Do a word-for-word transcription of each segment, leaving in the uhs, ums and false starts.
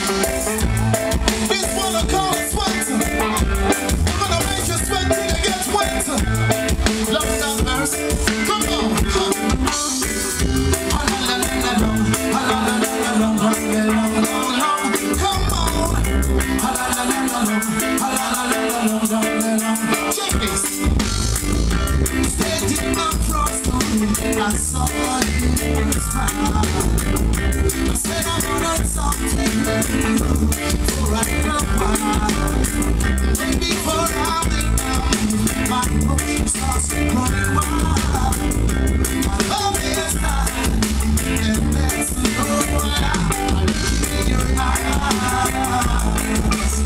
This one I call it sweat. I'm gonna make you sweat till you get wet. Love that verse. Come on. Check this. Steady across the room, I saw you smile. I said I wanted something for right now. Maybe for a week now, my emotion starts running wild. My love is high, and that's the Lord. I look in your eyes.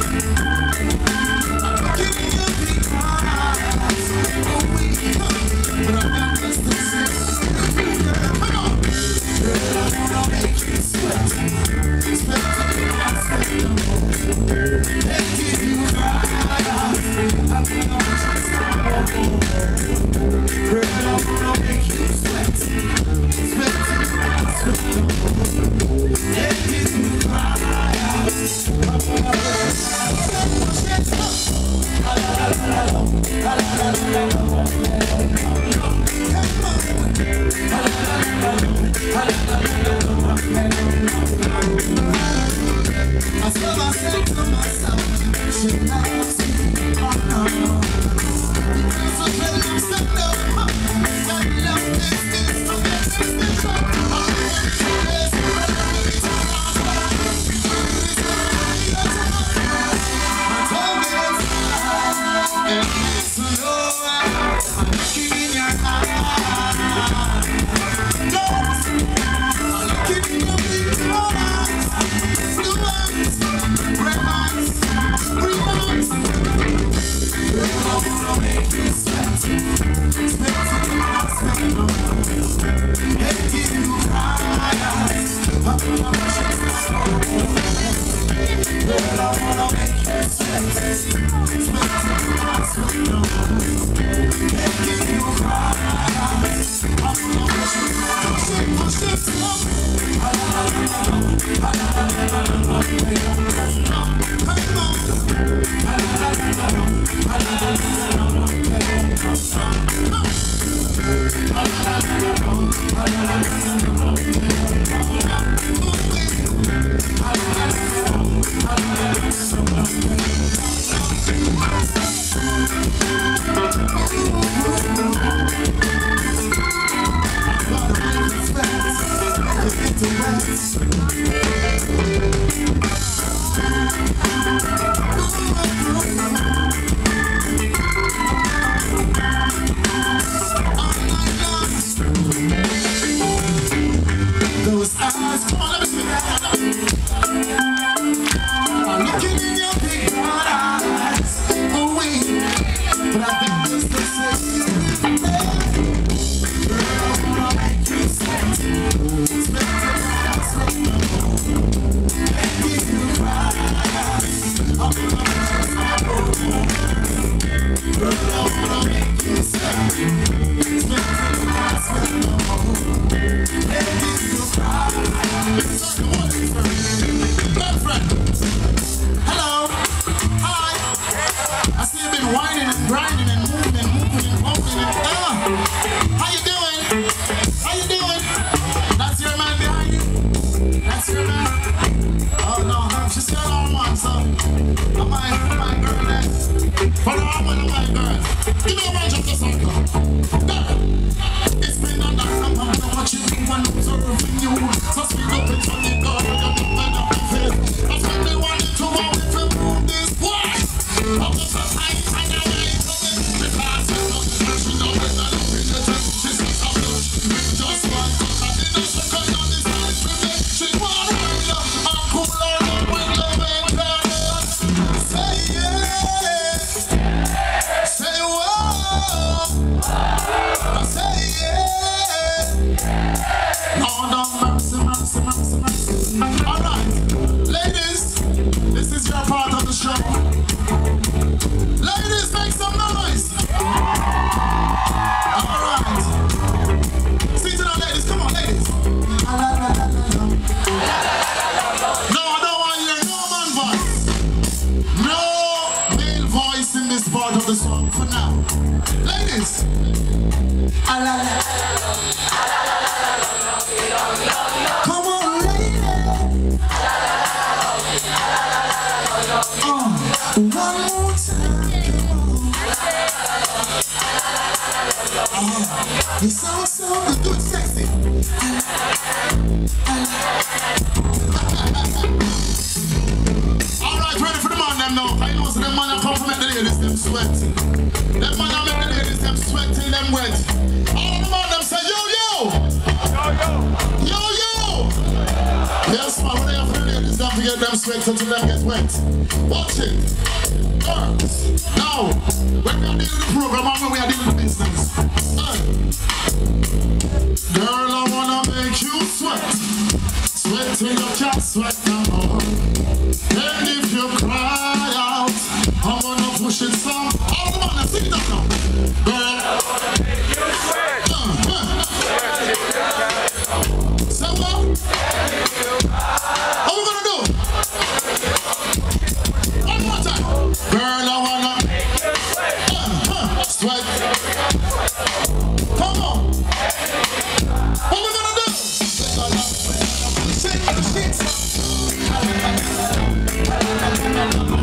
Give me a big eyes. Oh, we come, but I'm not just the same. Come on. Girl, I wanna make you sweat. Sweat till you can't sweat no more. And give you eyes. I'm gonna just no more. Girl, I wanna make you sweat. Sweat till you can't sweat no more. And give you eyes. I'm gonna push it up. La la la la la la la la la la. Come on. La la la la la la la la. I said I said to myself, she loves me. Oh no. So tell them step down. That love is this, so this is the truth. No, I don't want you to know. Come on, lady. Uh, one more time. Uh, you sound so good, do it sexy. Alright, ready for the man them now. I know so them man are compliment the ladies, them sweat. Them man are make the ladies, them sweat till them wet. All of the man them say, yo, yo! Yo, yo! Yes, man, when they have for the ladies, they have to get them sweat until them get wet. Watch it. Girls. Now, when we are dealing with the program, and when we are dealing with the business. Uh, girl, I wanna make you sweat. Sweat till you can't sweat no more. And if you cry out, I'm gonna push it some. All the man, let's sing it up now. Girl, I wanna make you sweat. Uh, uh. Say what? How we gonna do? One more time. Girl, I wanna make you sweat. Uh, uh. Sweat. Come on. What we gonna do? Shake the shit.